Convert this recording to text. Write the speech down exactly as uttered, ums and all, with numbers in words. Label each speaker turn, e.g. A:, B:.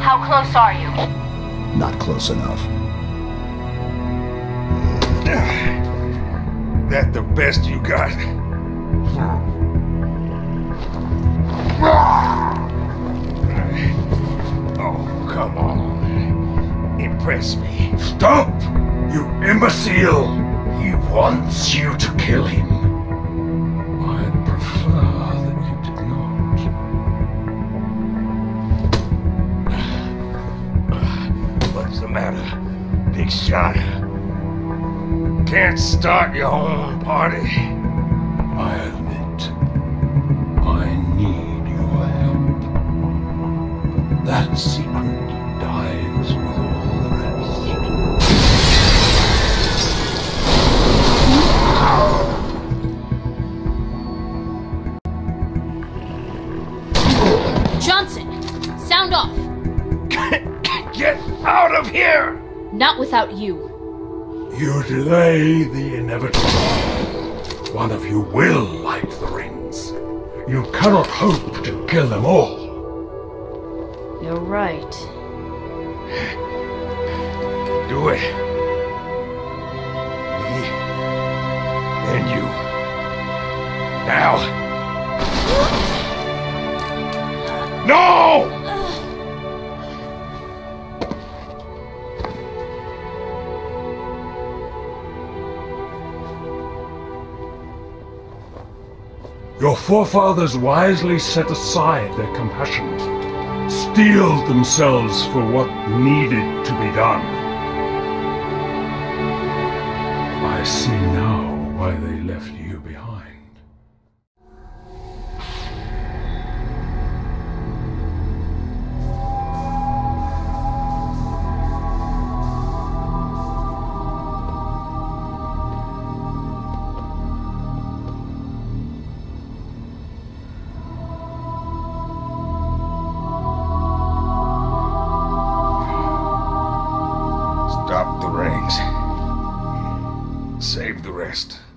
A: How close are you?
B: Not close enough.
C: That the best you got? Oh, come on. Impress me. Stop! You imbecile! He wants you to kill him. I'd prefer that you did not. What's the matter, big shot? Can't start your own party? I admit, I need your help. But that secret dies with all the
A: Johnson! Sound off!
C: Get out of here!
A: Not without you.
C: You delay the inevitable. One of you will light the rings. You cannot hope to kill them all.
A: You're right.
C: Do it. Me. And you. Now. No! Your forefathers wisely set aside their compassion, steeled themselves for what needed to be done. I see now why they left you behind. Stop the rings. Save the rest.